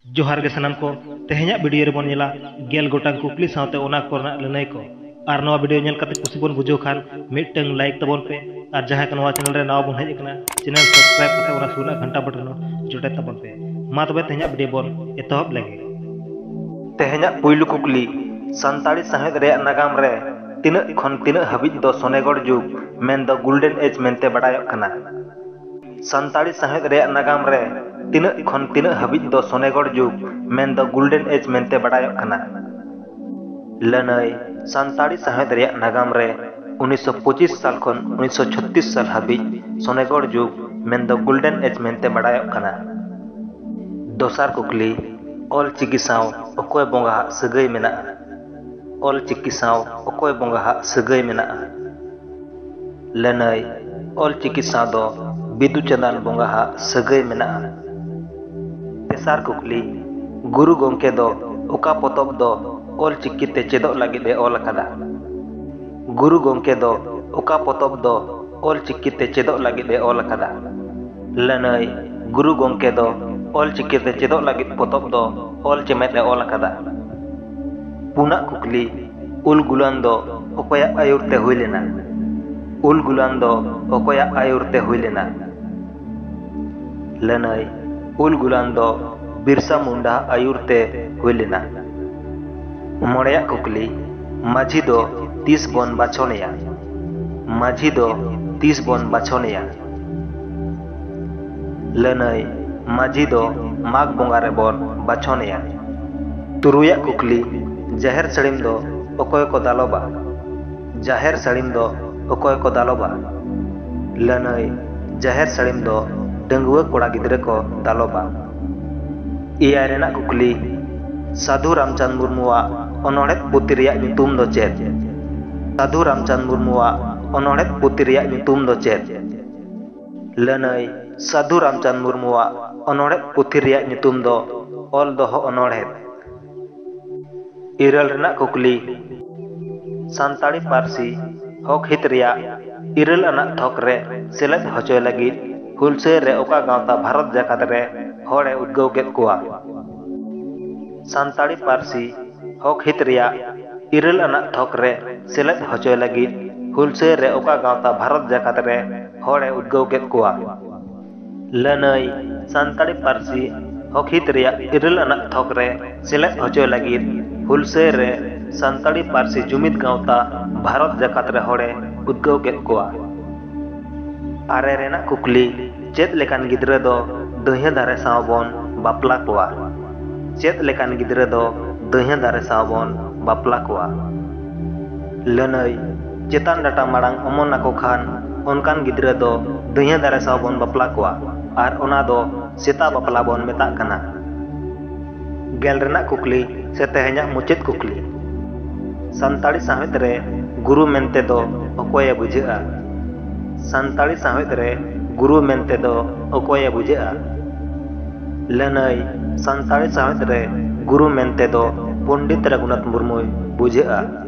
जोहार गे सनम को तेहेᱧᱟᱜ वीडियो रे बोन नेला गेल गोटांग कुकली सावते ओना कोरना लनई को आर नवा वीडियो नेल कते कुसी बोन बुझो खान मिटंग लाइक तबोन पे आर जहां का नवा चैनल रे नवा बोन हेज कना चैनल सब्सक्राइब कते ओना सुना घंटा बटन जोटे तबोन पे मा तबे तेहेᱧाᱜ वीडियो बोन एतहब लगे तेहेᱧाᱜ पुइलु कुकली संताली साहित्य रे नागाम रे तिनक खन तिनक हबिज दो सोनेगढ़ जुग मेन दो गोल्डन एज मेनते बडायक कना संताली साहित्य रे नागाम रे तिनक खन तिनक हबिज दो सोनेगढ़ जुग मेन दो गोल्डन एज मेनते बडायक कना लनई संताली साहित्य रे नागाम रे 1925 साल खन 1936 साल हबिज सोनेगढ़ जुग मेन दो गोल्डन एज मेनते बडायक कना दोसार कुकली ऑल चिकी साव अकोय बोंगा सगई मेना ऑल चिकी साव अकोय बोंगा सगई मेना लनई ऑल चिकी साव दो बिदु चंदन बोंगा सगई मेना तेसार कुकली गुरु गोंके दो ओका पोतब दो ऑल चिकी ते चेदो लगी दे ऑल कदा गुरु गोंके दो ओका पोतब दो ऑल चिकी ते चेदो लगी दे ऑल कदा लनई गुरु गोंके दो ऑल चिकी ते चेदो लगी पोतब दो ऑल चेमेत ऑल कदा पुना कुकली उल गुलान दो ओकोया आयुरते हुई लेना उल गुलान दो ओकोया आयुरते हुई लेना लनई उल गुलान दो बिरसा मुंडा आयुरते हुई लेना मोड़या कुकली माझी दो 30 बन बाछोनिया माझी दो 30 बन बाछोनिया लनई माझी दो माघ बोंगा रे बन बाछोनिया तुरुया कुकली जाहेर सड़ीम दो ओकोय को दालोबा जाहेर सड़ीम दो ओकोय को दालोबा लनई जाहेर सड़ीम दो डंगुआ कोड़ा गिद्रे को दालोबा इया रेना कुकली साधु रामचंद मुर्मुआ ओनोड़े पुती रिया ᱧᱩᱛᱩᱢ दो चेद साधु रामचंद मुर्मुआ ओनोड़े पुती रिया ᱧᱩᱛᱩᱢ दो चेद लनई साधु रामचंद मुर्मुआ ओनोड़े पुती रिया ᱧᱩᱛᱩᱢ दो ऑल दोहो ओनोड़े इरल रेना कुकली संताली पारसी हक हित रिया इरल अना थक रे सेलेद हचोय लगी हुलसे रे ओका गावता भारत जाकात रे होड़े उद्गव केत कुआ संताली पारसी हक हित रिया इरल अना थक रे सेलेद हचोय लगी हुलसे रे ओका गावता भारत जाकात रे होड़े उद्गव केत कुआ लनई संताली पारसी हक हित रिया इरल अना थक रे सेलेद हचोय लगी हुलसे रे संताली पारसी जुमिद गावता भारत जाकात रे होड़े उद्गव केत कुआ आरे रेना कुकली चेत लेकान गिद्रे दो दहिया दारे सावबन बापला कुआ चेत लेकान गिद्रे दो दहिया दारे सावबन बापला कुआ लनई चेतान डाटा माड़ांग अमन नाको खान ओनकान गिद्रे दो दहिया दारे सावबन बापला कुआ आर ओना दो सेता बापला बन मेता कना गेल रेना कुकली से तेहेᱧाᱜ मुचेद कुकली संताली साहित्य रे गुरु मेनते दो अकोय बुझेआ संताली साहित्य रे गुरु मेनते दो अकोय बुझेआ लनई संताली साहित्य रे गुरु मेनते दो पंडित रघुनाथ मुर्मू बुझेआ।